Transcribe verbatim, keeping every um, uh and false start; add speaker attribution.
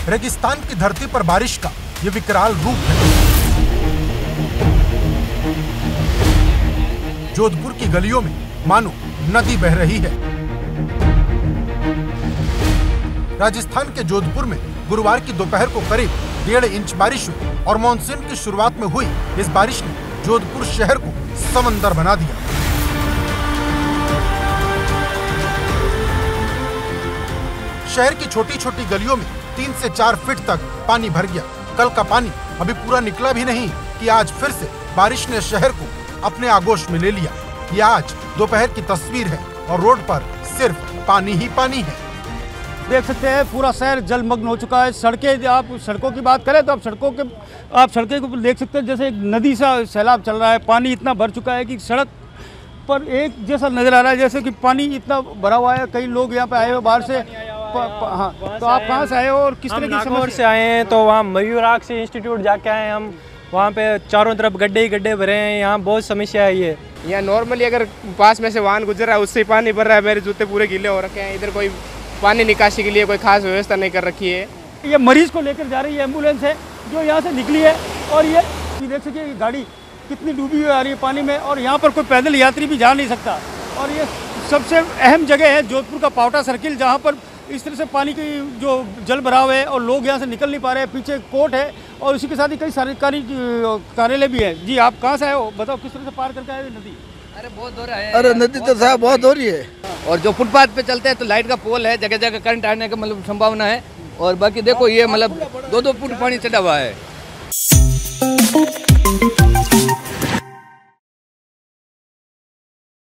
Speaker 1: रेगिस्तान की धरती पर बारिश का ये विकराल रूप है। जोधपुर की गलियों में मानो नदी बह रही है। राजस्थान के जोधपुर में गुरुवार की दोपहर को करीब डेढ़ इंच बारिश हुई और मानसून की शुरुआत में हुई इस बारिश ने जोधपुर शहर को समंदर बना दिया। शहर की छोटी छोटी गलियों में तीन से चार फीट तक पानी भर गया। कल का पानी अभी पूरा निकला भी नहीं कि आज फिर से बारिश ने शहर को अपने आगोश में ले लिया। ये आज दोपहर की तस्वीर है और रोड पर सिर्फ पानी ही पानी है।
Speaker 2: देख सकते हैं पूरा शहर जलमग्न हो चुका है। सड़कें, आप सड़कों की बात करें तो आप सड़कों के आप सड़कें को देख सकते हैं जैसे एक नदी सा सैलाब चल रहा है। पानी इतना भर चुका है कि सड़क पर एक जैसा नजर आ रहा है जैसे कि पानी इतना भरा हुआ है। कई लोग यहाँ पे आए हुए बाहर से। हाँ, तो आप कहाँ से आए हो और किस तरह की समस्या
Speaker 3: से आए हैं? तो वहाँ मयूराग से इंस्टीट्यूट जाके आए हम। वहाँ पे चारों तरफ गड्ढे ही गड्ढे भरे हैं। यहाँ बहुत समस्या है। ये
Speaker 4: यहाँ नॉर्मली अगर पास में से वाहन गुजर रहा है उससे पानी भर रहा है। मेरे जूते पूरे गीले हो रखे हैं। इधर कोई पानी निकासी के लिए कोई खास व्यवस्था नहीं कर रखी है।
Speaker 2: ये मरीज को लेकर जा रही है एम्बुलेंस है जो यहाँ से निकली है और ये देख सकिए गाड़ी कितनी डूबी हुई आ रही है पानी में और यहाँ पर कोई पैदल यात्री भी जा नहीं सकता। और ये सबसे अहम जगह है जोधपुर का पावटा सर्किल, जहाँ पर इस तरह से पानी की जो जल भराव है और लोग यहाँ से निकल नहीं पा रहे हैं। पीछे कोर्ट है और उसी के साथ ही कई सरकारी कार्यालय भी है। जी आप कहाँ से आए हो? बताओ किस तरह से पार करके आए नदी?
Speaker 5: अरे बहुत हो रहा है।
Speaker 6: अरे नदी तो साहब बहुत हो रही है।
Speaker 5: और जो फुटपाथ पे चलते हैं तो लाइट का पोल है, जगह जगह करंट आने का मतलब संभावना है। और बाकी देखो ये मतलब दो दो फुट पानी चढ़ा हुआ है।